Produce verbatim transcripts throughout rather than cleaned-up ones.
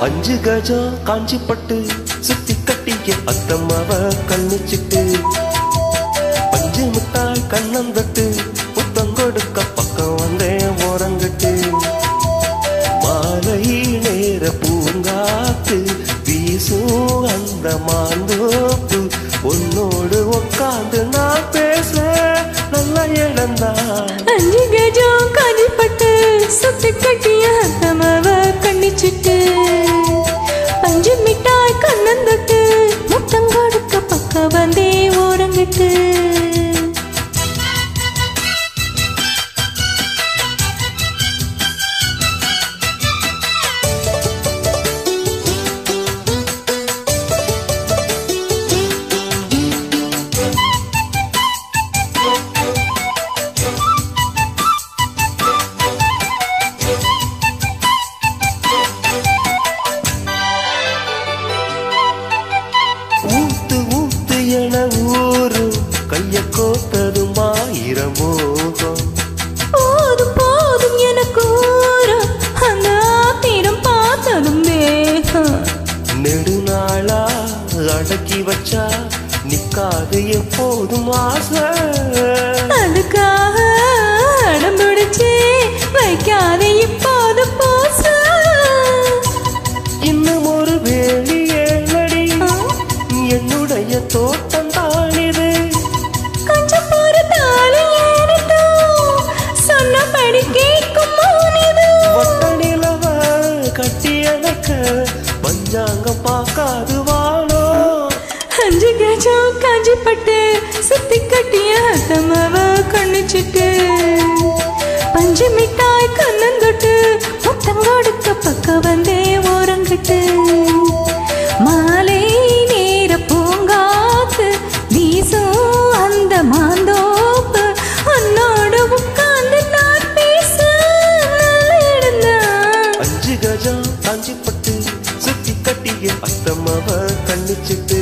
அஞ்சு கஜம் காஞ்சி பட்டு சுத்தி கட்டிய அத்தம்மாவ கண்ணிச்சிட்டு பஞ்சு மிட்டாய் கண்ணந்தட்டு புத்தம் கொடுக்க பக்கம் வந்தேன் ஓரங்கட்டு மாலை நேர பூங்காத்து வீசும் அந்த மாந்தோப்பு உன்னோடு உட்காந்து நான் பேச நல்ல இடம்தான். அஞ்சு கஜம் காஞ்சி பட்டு சுத்தி கட்டிய அத்தம்மாவ கண்ணிச்சிட்டு பஞ்சு மிட்டாய் கண்ணந்தட்டு முத்தம் கொடுக்க பக்கம் வந்தே ஓரங்கிட்டு ஊத்து ஊத்து என ஊரும் கைய கோத்ததும் ஆயிரம் மோகம் போதும் போதும் எனக்கு அந்த ஆத்திரம் பார்த்ததும் வேகம் நெடுநாளா அடக்கி வச்சா நிக்காது எப்போதும் ஆசை அதுக்காக அடம் பிடிச்சு வைக்காத இப்போது போச இன்னும் ஒரு வேலி ஏழடி என்னுடைய தோட்டம் தானிது கொஞ்சம் ஒரு தாலி ஏறிட்டோம் சொன்னபடி கேட்கும் மௌனிது வட்ட நிலவ கட்டி அணைக்க பஞ்சாங்கம் பார்க்காது வானோ அஞ்சு கஜம் காஞ்சி பட்டு சுத்தி கட்டிய அத்தம்மாவ கண்ணிச்சிட்டு பஞ்சு மிட்டாய் கண்ணந்தொட்டு முத்தம் கொடுக்க பக்கம் வந்தே ஓரங்கிட்டு மாலை நேர பூங்காத்து வீசும் அந்த மாந்தோப்பு உன்னோடு உட்கார்ந்து நான் பேச நல்ல இடம்தான். அஞ்சு கஜம் காஞ்சி பட்டு சுத்தி கட்டிய அத்தம்மாவ கண்ணிச்சிட்டு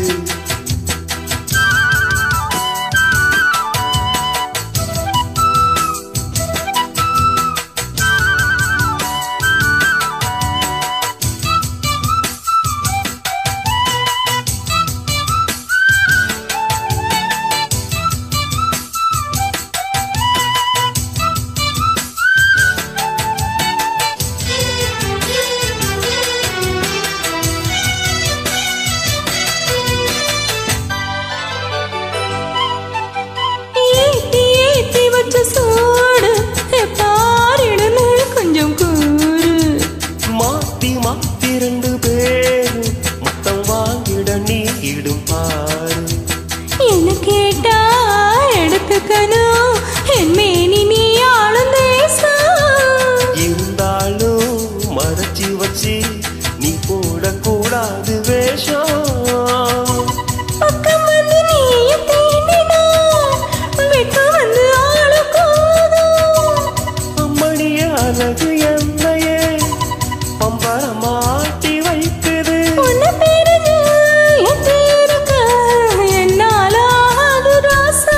ஏத்தி ஏத்தி வச்ச சூடு பாரிடமே கொஞ்சம் கூறு மாத்தி மாத்தி ரெண்டு பேரு மொத்தம் வாங்கிட நீ இடும் பாரு என்ன கேட்டா எடுத்துக்கணும் என் மேனி நீ ஆளும் தேசம் இருந்தாலும் மறைச்சி வச்சு நீ போடக்கூடாது வேஷம் பக்கம் வந்து நீயும் தீண்டினா வெட்கம் வந்து ஆளு போதும் அம்மணிய அழகு என்னையே பம்பரமாட்டி வைக்குது உன்னை பிரிஞ்சு என் பேருக்கு என்னால ஆகாது ராசா.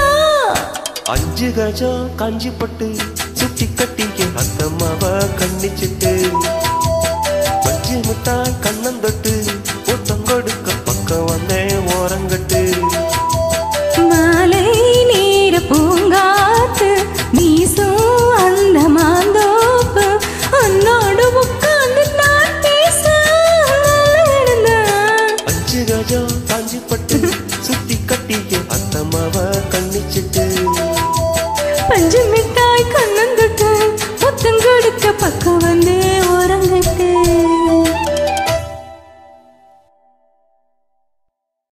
அஞ்சு கஜம் காஞ்சி பட்டு சுத்தி கட்டிய அத்தம்மாவ கண்ணிச்சிட்டு